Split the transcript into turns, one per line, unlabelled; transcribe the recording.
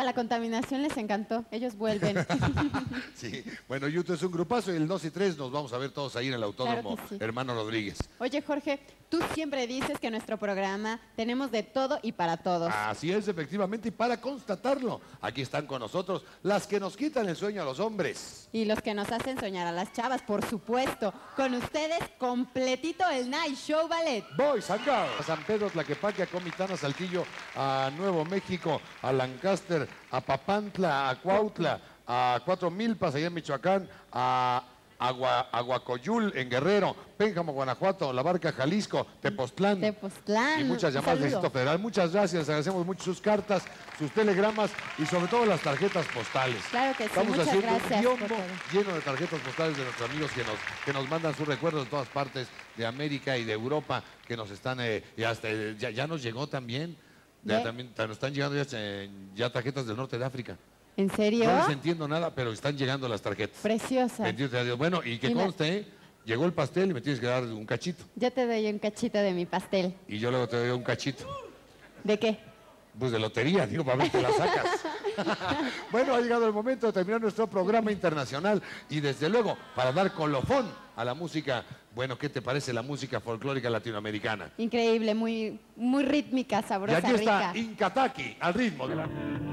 A la contaminación les encantó, ellos vuelven.
Sí, bueno, YouTube es un grupazo y el 2 y 3 nos vamos a ver todos ahí en el Autódromo
Claro que sí.
Hermano Rodríguez.
Oye, Jorge, tú siempre dices que en nuestro programa tenemos de todo y para todos.
Así es, efectivamente, y para constatarlo, aquí están con nosotros las que nos quitan el sueño a los hombres.
Y los que nos hacen soñar a las chavas, por supuesto. Con ustedes, completito el Night Show Ballet.
Boys and Girls. A San Pedro, Tlaquepaque, a Comitán, a Saltillo, a Nuevo México, a Lancaster, a Papantla, a Cuautla, a Cuatro Milpas, allá en Michoacán, a Aguacoyul, en Guerrero, Pénjamo, Guanajuato, La Barca, Jalisco, Tepoztlán.
Tepoztlán.
Y muchas llamadas del Distrito Federal. Muchas gracias, agradecemos mucho sus cartas, sus telegramas y sobre todo las tarjetas postales.
Claro que sí,
Estamos
muchas
haciendo
gracias
un
por
biombo
todo.
lleno de tarjetas postales de nuestros amigos que nos mandan sus recuerdos de todas partes de América y de Europa, que nos están, y hasta, ya nos llegó también, también nos están llegando ya tarjetas del norte de África.
¿En serio?
No les entiendo nada, pero están llegando las tarjetas.
Preciosa.
Bendito sea Dios. Bueno, y que conste, llegó el pastel y me tienes que dar un cachito.
Yo te doy un cachito de mi pastel.
Y yo luego te doy un cachito.
¿De qué?
Pues de lotería, digo, para ver que la sacas. Bueno, ha llegado el momento de terminar nuestro programa internacional y desde luego para dar colofón a la música. Bueno, ¿qué te parece la música folclórica latinoamericana?
Increíble, muy rítmica,
Y
sabrosa,
aquí está
rica.
Incataki, al ritmo de la...